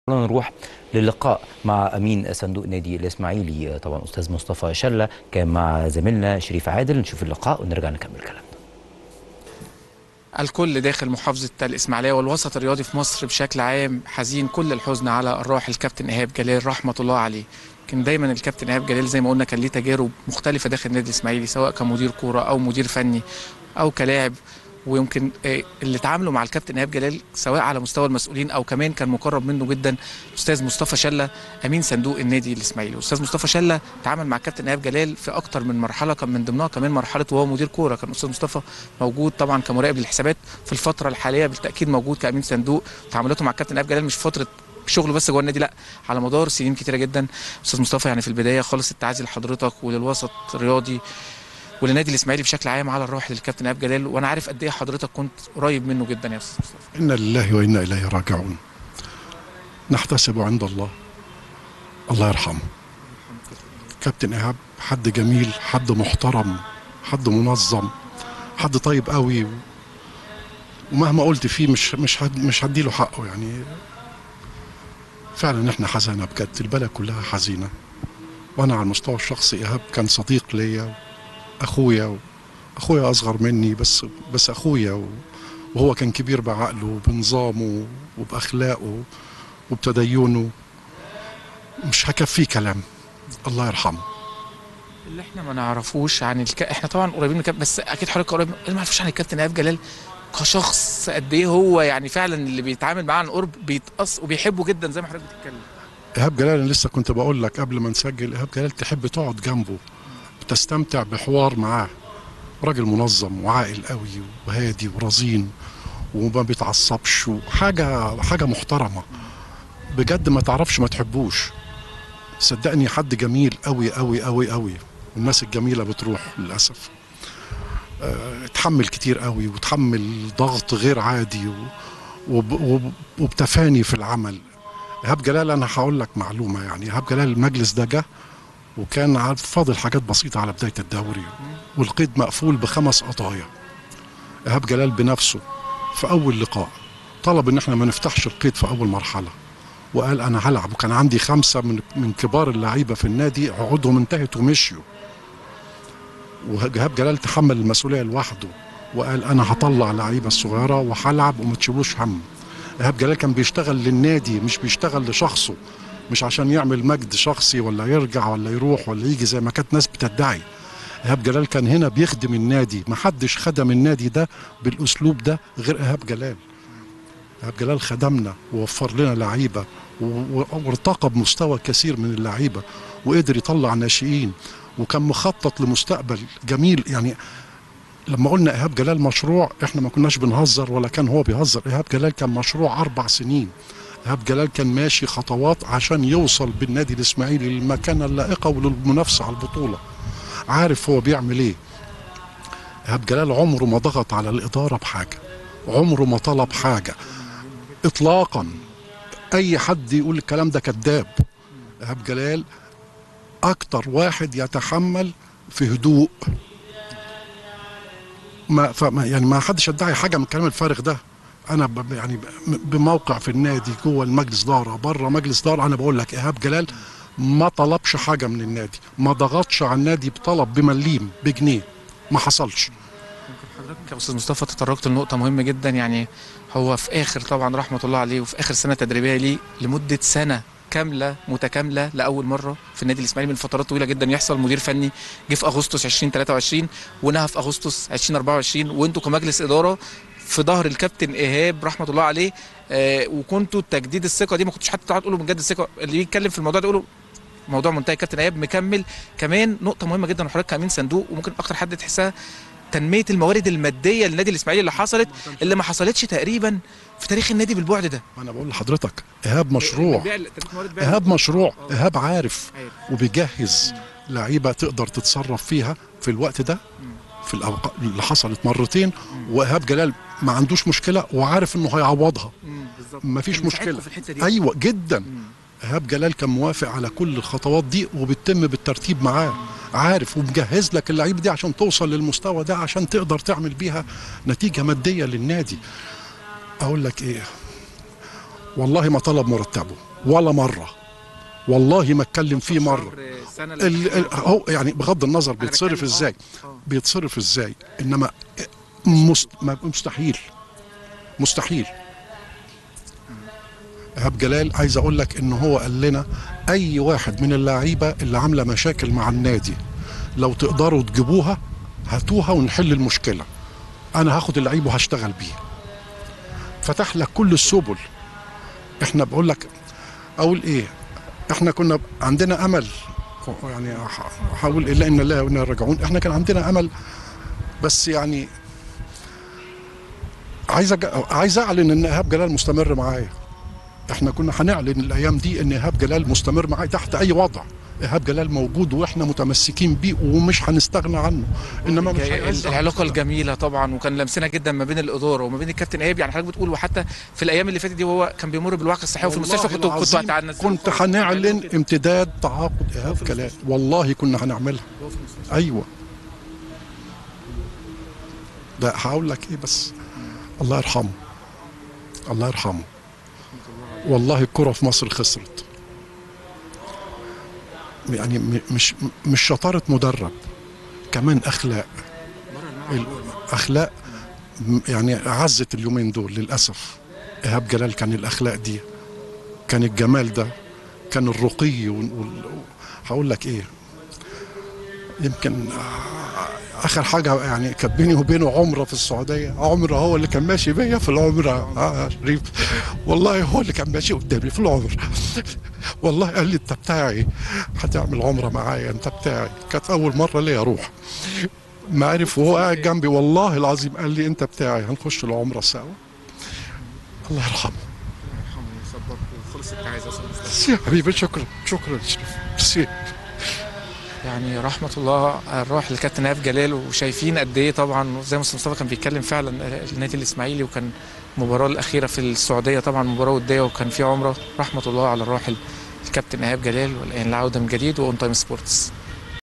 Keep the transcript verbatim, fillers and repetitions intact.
نروح للقاء مع امين صندوق نادي الاسماعيلي. طبعا استاذ مصطفى شلة كان مع زميلنا شريف عادل. نشوف اللقاء ونرجع نكمل كلامنا. الكل داخل محافظة الإسماعيلية والوسط الرياضي في مصر بشكل عام حزين كل الحزن على الراحل الكابتن إيهاب جلال رحمة الله عليه. كان دايما الكابتن إيهاب جلال زي ما قلنا كان ليه تجارب مختلفة داخل النادي الإسماعيلي، سواء كمدير كورة أو مدير فني أو كلاعب. ويمكن اللي تعاملوا مع الكابتن إيهاب جلال سواء على مستوى المسؤولين او كمان كان مقرب منه جدا الاستاذ مصطفى شلة امين صندوق النادي الاسماعيلي. الاستاذ مصطفى شلة تعامل مع الكابتن إيهاب جلال في اكتر من مرحله، كان من ضمنها كمان مرحله وهو مدير كوره. كان الاستاذ مصطفى موجود طبعا كمراقب للحسابات، في الفتره الحاليه بالتاكيد موجود كامين صندوق. تعاملاته مع الكابتن إيهاب جلال مش فتره شغله بس جوه النادي، لا على مدار سنين كتيره جدا. استاذ مصطفى يعني في البدايه خالص التعازي لحضرتك وللوسط الرياضي وللنادي الاسماعيلي بشكل عام على الراحل الكابتن إيهاب جلال، وانا عارف قد ايه حضرتك كنت قريب منه جدا يا استاذ مصطفى. انا لله وانا اليه راجعون. نحتسب عند الله الله يرحمه. كابتن إيهاب حد جميل، حد محترم، حد منظم، حد طيب قوي، ومهما قلت فيه مش مش هد مش هديله حقه. يعني فعلا احنا حزينه بجد، البلد كلها حزينه. وانا على المستوى الشخصي إيهاب كان صديق ليا، اخويا اخويا اصغر مني بس بس اخويا، وهو كان كبير بعقله وبنظامه وباخلاقه وبتدينه. مش هكفيه كلام. الله يرحمه. اللي احنا ما نعرفوش عن الك... احنا طبعا قريبين من الكابتن، بس اكيد حضرتك قريب، اللي ما نعرفوش عن الكابتن إيهاب جلال كشخص قد ايه هو يعني فعلا اللي بيتعامل معاه عن قرب بيتقص وبيحبه جدا زي ما حضرتك بتتكلم. إيهاب جلال أنا لسه كنت بقول لك قبل ما نسجل، إيهاب جلال تحب تقعد جنبه وتستمتع بحوار معاه. راجل منظم وعاقل قوي وهادي ورزين وما بيتعصبش، وحاجه حاجه محترمه بجد. ما تعرفش ما تحبوش، صدقني حد جميل قوي قوي قوي قوي. والناس الجميله بتروح للاسف. أه اتحمل كتير قوي وتحمل ضغط غير عادي وبتفاني في العمل. إيهاب جلال انا هقول لك معلومه، يعني إيهاب جلال المجلس ده جه وكان فاضل حاجات بسيطه على بدايه الدوري والقيد مقفول بخمس قضايا. إيهاب جلال بنفسه في اول لقاء طلب ان احنا ما نفتحش القيد في اول مرحله، وقال انا هلعب. وكان عندي خمسه من من كبار اللعيبه في النادي عقودهم انتهت ومشيوا، وإيهاب جلال تحمل المسؤوليه لوحده وقال انا هطلع لعيبه الصغيره وهلعب وما تشيلوش هم. إيهاب جلال كان بيشتغل للنادي مش بيشتغل لشخصه، مش عشان يعمل مجد شخصي ولا يرجع ولا يروح ولا يجي زي ما كانت ناس بتدعي. إيهاب جلال كان هنا بيخدم النادي، ما حدش خدم النادي ده بالاسلوب ده غير إيهاب جلال. إيهاب جلال خدمنا ووفر لنا لعيبه وارتقى بمستوى كثير من اللعيبه وقدر يطلع ناشئين، وكان مخطط لمستقبل جميل. يعني لما قلنا إيهاب جلال مشروع احنا ما كناش بنهزر ولا كان هو بيهزر. إيهاب جلال كان مشروع اربع سنين. إيهاب جلال كان ماشي خطوات عشان يوصل بالنادي الاسماعيلي للمكانه اللائقه وللمنافسه على البطوله. عارف هو بيعمل ايه. إيهاب جلال عمره ما ضغط على الاداره بحاجه، عمره ما طلب حاجه اطلاقا. اي حد يقول الكلام ده كذاب. إيهاب جلال اكتر واحد يتحمل في هدوء. ما فما يعني ما حدش يدعي حاجه من الكلام الفارغ ده. انا يعني بموقع في النادي جوه المجلس اداره بره مجلس اداره، انا بقول لك إيهاب جلال ما طلبش حاجه من النادي، ما ضغطش على النادي بطلب بمليم بجنيه، ما حصلش. حضرتك يا استاذ مصطفى تطرقت لنقطه مهمه جدا. يعني هو في اخر طبعا رحمه الله عليه وفي اخر سنه تدريبيه ليه لمده سنه كامله متكامله لاول مره في النادي الاسماعيلي من فترات طويله جدا يحصل مدير فني جه في اغسطس ألفين وثلاثة وعشرين ونهى في اغسطس ألفين وأربعة وعشرين، وانتوا كمجلس اداره في ظهر الكابتن إيهاب رحمه الله عليه. آه وكنتوا تجديد الثقه دي ما كنتوش حتى تقعدوا تقولوا بنجدد الثقه، اللي يتكلم في الموضوع ده يقولوا موضوع منتهي. كابتن إيهاب مكمل. كمان نقطه مهمه جدا وحضرتك كامين صندوق وممكن اكتر حد تحسها تنميه الموارد الماديه للنادي الاسماعيلي اللي حصلت اللي ما حصلتش تقريبا في تاريخ النادي بالبعد ده. انا بقول لحضرتك إيهاب مشروع. إيهاب مشروع. إيهاب عارف وبيجهز لعيبه تقدر تتصرف فيها في الوقت ده في الأوقات اللي حصلت مرتين. وإيهاب جلال ما عندوش مشكله وعارف انه هيعوضها. ما فيش مشكله. ايوه جدا. إيهاب جلال كان موافق على كل الخطوات دي وبتتم بالترتيب معاه. عارف ومجهز لك اللعيبه دي عشان توصل للمستوى ده عشان تقدر تعمل بيها نتيجه ماديه للنادي. اقول لك ايه، والله ما طلب مرتبه ولا مره، والله ما اتكلم فيه مره. ال- ال- هو يعني بغض النظر بيتصرف ازاي، بيتصرف ازاي، انما مست... ما- مستحيل مستحيل. ايهاب جلال عايز اقول لك ان هو قال لنا اي واحد من اللعيبه اللي عامله مشاكل مع النادي لو تقدروا تجيبوها هاتوها ونحل المشكله، انا هاخد اللعيب وهشتغل بيه. فتح لك كل السبل. احنا بقول لك اقول ايه، احنا كنا يعني امل، يعني هقول الا ان الله وانا راجعون، احنا كان عندنا امل، بس يعني عايز أج... عايز اعلن ان ايهاب جلال مستمر معايا. احنا كنا هنعلن الايام دي ان ايهاب جلال مستمر معايا تحت اي وضع. ايهاب جلال موجود واحنا متمسكين بيه ومش هنستغنى عنه، انما مش هيعز العلاقه الجميله طبعا، وكان لمسنا جدا ما بين الاداره وما بين الكابتن ايهاب. يعني حضرتك بتقول، وحتى في الايام اللي فاتت دي وهو كان بيمر بالوعكه الصحيه وفي المستشفى كنت كنت هتنزل، كنت هنعلن امتداد تعاقد ايهاب جلال، والله كنا هنعملها. ايوه ده هقول لك ايه، بس الله يرحمه الله يرحمه. والله الكرة في مصر خسرت، يعني م- مش مش شطارة مدرب، كمان أخلاق. الأخلاق م- يعني عزت اليومين دول للأسف. إيهاب جلال كان الأخلاق دي، كان الجمال ده، كان الرقي وال- وال- هقول لك إيه، يمكن اخر حاجه يعني كانت بيني وبينه عمره في السعوديه. عمره هو اللي كان ماشي بيا في العمره. اه شريف والله هو اللي كان ماشي قدامي في العمره. والله قال لي انت بتاعي، هتعمل عمره معايا، انت بتاعي. كانت اول مره ليا اروح، ما عرف وهو قاعد جنبي والله العظيم قال لي انت بتاعي، هنخش العمره سوا. الله يرحمه. خلص التعازي يا حبيبي، شكرا شكرا شريف. يعني رحمة الله الروح للكابتن ايهاب جلال. وشايفين قد ايه طبعا زي ما استاذ مصطفى كان بيتكلم، فعلا النادي الاسماعيلي وكان المباراة الأخيرة في السعودية طبعا مباراة ودية وكان في عمرة. رحمة الله على الروح الكابتن ايهاب جلال. والآن العودة من جديد وأون تايم سبورتس.